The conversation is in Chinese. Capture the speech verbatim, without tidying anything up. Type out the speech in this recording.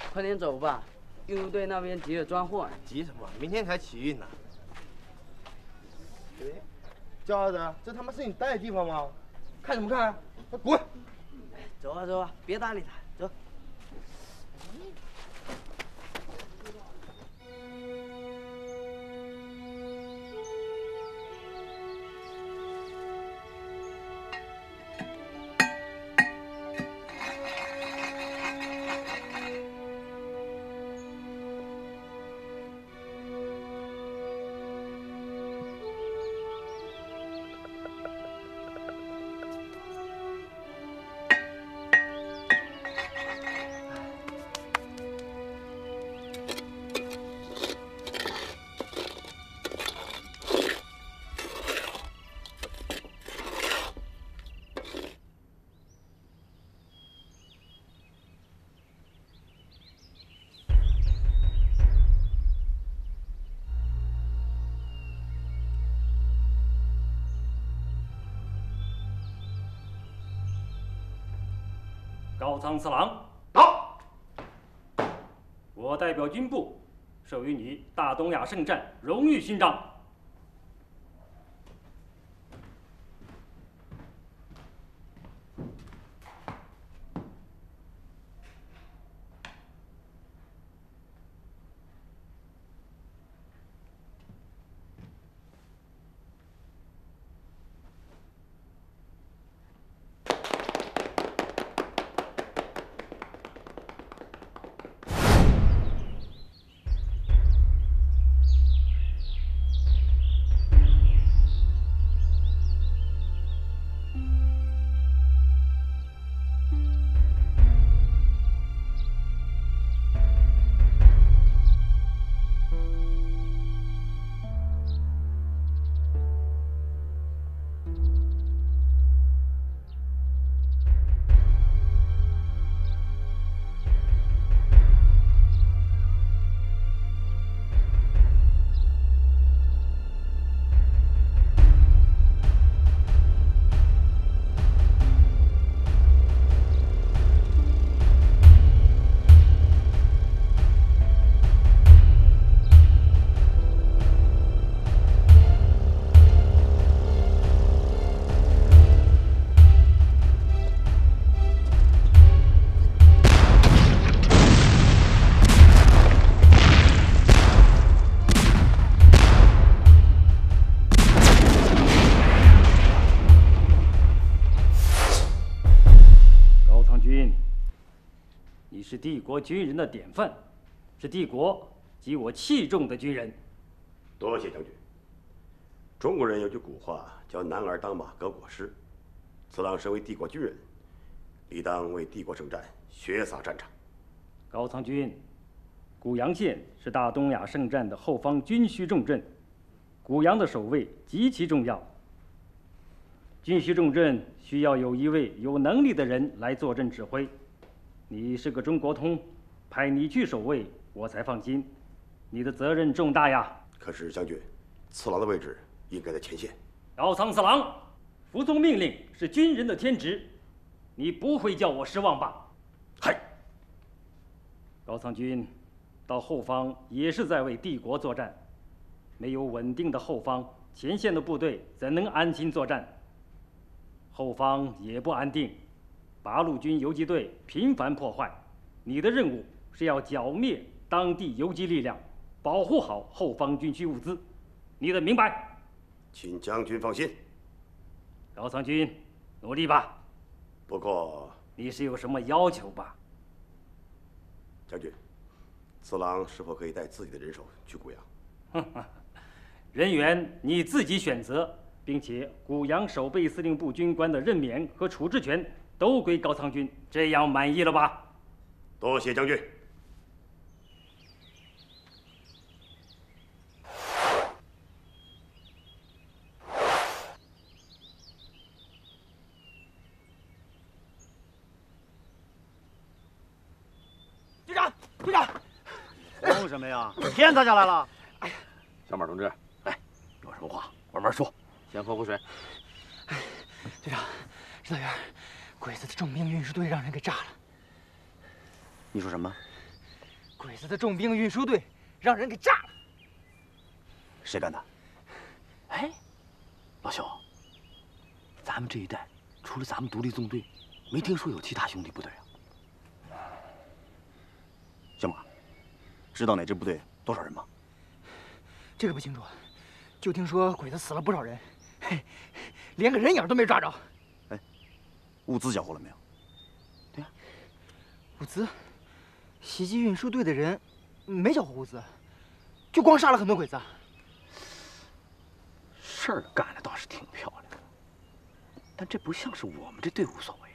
快点走吧，运输队那边急着装货。 急什么？明天才起运呢。哎，焦二子，这他妈是你待的地方吗？看什么看？快滚！ 走啊走啊，别搭理他，走。 高仓次郎， 到。 我代表军部授予你大东亚圣战荣誉勋章。你是帝国军人的典范，是帝国及我器重的军人。 多谢将军。中国人有句古话叫“男儿当马革裹尸”，次郎身为帝国军人，理当为帝国征战，血洒战场。 高仓君，古阳县是大东亚圣战的后方军需重镇，古阳的守卫极其重要。军需重镇需要有一位有能力的人来坐镇指挥。你是个中国通，派你去守卫，我才放心。你的责任重大呀。 可是将军，次郎的位置应该在前线。 高仓次郎，服从命令是军人的天职，你不会叫我失望吧？ 嗨。 高仓君，到后方也是在为帝国作战，没有稳定的后方，前线的部队怎能安心作战？后方也不安定。八路军游击队频繁破坏，你的任务是要剿灭当地游击力量，保护好后方军需物资，你得明白。 请将军放心。 高仓君，努力吧。 不过你是有什么要求吧？ 将军，次郎是否可以带自己的人手去古阳？ 人员你自己选择，并且古阳守备司令部军官的任免和处置权都归高仓君，这样满意了吧？ 多谢将军。 队长，队长， 慌什么呀？天塌下来了！ 哎呀， 小马同志，来，有什么话慢慢说。先喝口水。 哎，队长，指导员，鬼子的重兵运输队让人给炸了。 你说什么？ 鬼子的重兵运输队让人给炸了。 谁干的？哎，老肖，咱们这一带除了咱们独立纵队，没听说有其他兄弟部队啊。小马，知道哪支部队多少人吗？ 这个不清楚，就听说鬼子死了不少人，嘿，连个人影都没抓着。 哎，物资缴获了没有？对呀， 物资，袭击运输队的人没缴获物资，就光杀了很多鬼子。 事儿干的倒是挺漂亮，但这不像是我们这队伍所为。